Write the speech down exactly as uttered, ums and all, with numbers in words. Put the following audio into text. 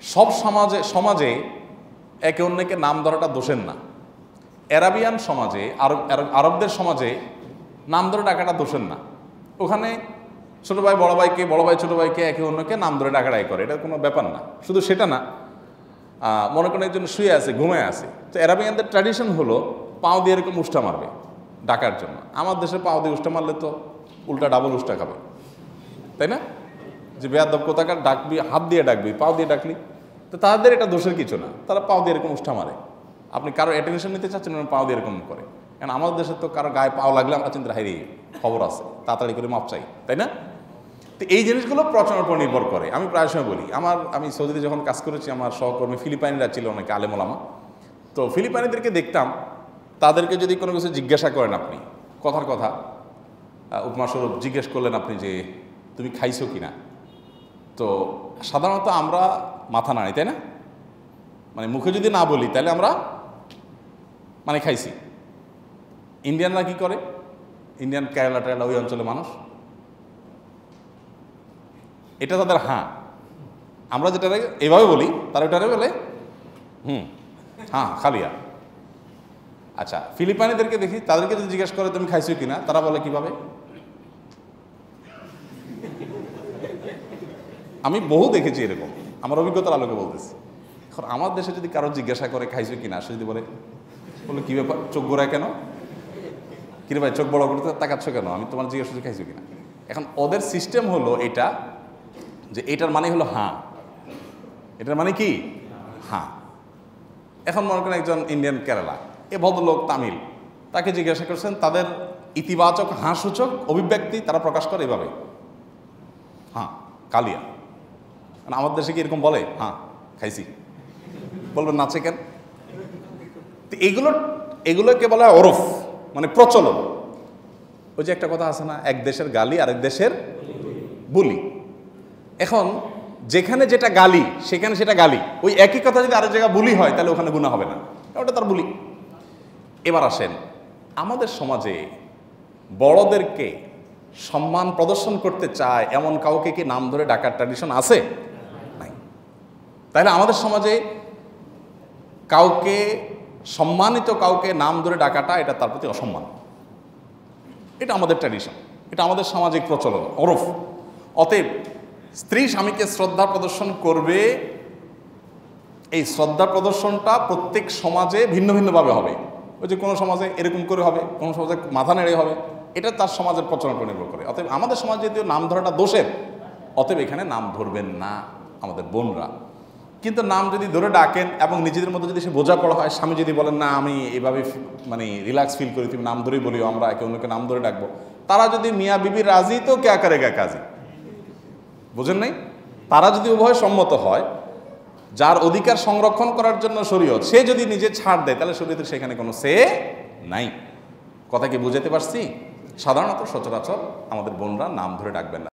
সব সমাজে সমাজে একে অন্যকে নাম ধরাটা দোষের না। অ্যারাবিয়ান সমাজে, আরব আরবদের সমাজে নাম ধরে ডাকাটা দোষের না। ওখানে ছোটো ভাই বড় ভাইকে, বড় ভাই ছোটো ভাইকে একে অন্যকে নাম ধরে ডাকাডাকি করে, এটা কোনো ব্যাপার না। শুধু সেটা না, মনে করেন একজন শুয়ে আছে, ঘুমায় আছে, তো অ্যারাবিয়ানদের ট্র্যাডিশন হলো পাও দিয়ে এরকম উষ্টা মারবে ডাকার জন্য। আমার দেশে পাও দিয়ে উষ্টা মারলে তো উল্টা ডাবল উষ্টা খাবে, তাই না? যে বেয়াদব কোথাকার ডাকবি, হাত দিয়ে ডাকবি, পাও দিয়ে ডাকলি, তো তাদের এটা দোষের কিছু না। তারা পাও দিয়ে এরকম উষ্টা মারে। আপনি কারো অ্যাটেনশন নিতে চাচ্ছেন, পাও দিয়ে এরকম করে। কারণ আমাদের দেশে তো কারো গায়ে পাও লাগলে আমরা চিন্তা হারিয়ে খবর আছে, তাড়াতাড়ি করে মাপ চাই, তাই না? তো এই জিনিসগুলো প্রচলনের উপর নির্ভর করে। আমি প্রায় সময় বলি, আমার আমি সৌদিতে যখন কাজ করেছি, আমার সহকর্মী ফিলিপাইনিরা ছিল অনেকে আলেমোলামা। তো ফিলিপাইনিদেরকে দেখতাম, তাদেরকে যদি কোনো কিছু জিজ্ঞাসা করেন, আপনি কথার কথা উপমাস্বরূপ জিজ্ঞেস করলেন আপনি যে তুমি খাইছো কি না, তো সাধারণত আমরা মাথা নাড়ি, তাই না? মানে মুখে যদি না বলি তাহলে আমরা মানে খাইছি। ইন্ডিয়ানরা কি করে? ইন্ডিয়ান কেরালা টেরালা ওই অঞ্চলের মানুষ, এটা তাদের হ্যাঁ। আমরা যেটা এভাবে বলি, তারা ওটারে বলে হুম, হ্যাঁ খালিয়া। আচ্ছা, ফিলিপাইনিদেরকে দেখি, তাদেরকে যদি জিজ্ঞেস করে তুমি খাইছো কিনা, তারা বলে কিভাবে? আমি বহু দেখেছি এরকম, আমার অভিজ্ঞতার আলোকে বলতেছি। এখন আমার দেশে যদি কারো জিজ্ঞাসা করে খাইছো কিনা, সে যদি বলে বলে কি ব্যাপার, চোখ গোড়ায় কেন, কিরে ভাই চোখ বড় করতে তাকাচ্ছ কেন, আমি তোমার জিজ্ঞাসা করছি খাইছো কিনা। এখন ওদের সিস্টেম হলো এটা, যে এটার মানে হলো হ্যাঁ, এটার মানে কি হ্যাঁ। এখন মনে করেন একজন ইন্ডিয়ান কেরালা, এ ভদ্রলোক তামিল, তাকে জিজ্ঞাসা করছেন, তাদের ইতিবাচক হাঁ সূচক অভিব্যক্তি তারা প্রকাশ করে এভাবে, হ্যাঁ কালিয়া। মানে আমার দেশে কি এরকম বলে হ্যাঁ খাইছি? বলবেন নাচে কেন? তো এগুলো এগুলোকে বলা হয় ওরফ, মানে প্রচলন। ওই যে একটা কথা আছে না, এক দেশের গালি আরেক দেশের বুলি। এখন যেখানে যেটা গালি সেখানে সেটা গালি, ওই একই কথা যদি আরেক জায়গায় বুলি হয় তাহলে ওখানে গুনাহ হবে না, ওটা তার বুলি। এবার আসেন, আমাদের সমাজে বড়দেরকে সম্মান প্রদর্শন করতে চায় এমন কাউকে কি নাম ধরে ডাকার ট্র্যাডিশন আছে? নাই। তাহলে আমাদের সমাজে কাউকে সম্মানিত কাউকে নাম ধরে ডাকাটা এটা তার প্রতি অসম্মান, এটা আমাদের ট্র্যাডিশন, এটা আমাদের সামাজিক প্রচলন, ওরফ। অতএব স্ত্রী স্বামীকে শ্রদ্ধা প্রদর্শন করবে, এই শ্রদ্ধা প্রদর্শনটা প্রত্যেক সমাজে ভিন্ন ভিন্নভাবে হবে। ওই যে কোনো সমাজে এরকম করে হবে, কোনো সমাজে মাথা নেড়ে হবে, এটা তার সমাজের প্রচলন উপর নির্ভর করে। অতএব আমাদের সমাজে যদিও নাম ধরাটা দোষের, অতএব এখানে নাম ধরবেন না আমাদের বোনরা। কিন্তু নাম যদি ধরে ডাকেন এবং নিজেদের মধ্যে যদি সে বোঝাপড়া হয়, স্বামী যদি বলেন না আমি এভাবে মানে রিল্যাক্স ফিল করি, তুমি নাম ধরেই বলিও, আমরা একে অন্যকে নাম ধরে ডাকবো, তারা যদি মিয়া বিবি রাজি, তো কে করেগা কাজী, বুঝেন নাই? তারা যদি উভয় সম্মত হয়, যার অধিকার সংরক্ষণ করার জন্য শরীয়ত, সে যদি নিজে ছাড় দেয়, তাহলে শরীয়তের সেখানে কোনো সে নাই। কথা কি বুঝাতে পারছি? সাধারণত সচরাচর আমাদের বোনরা নাম ধরে ডাকবেন না।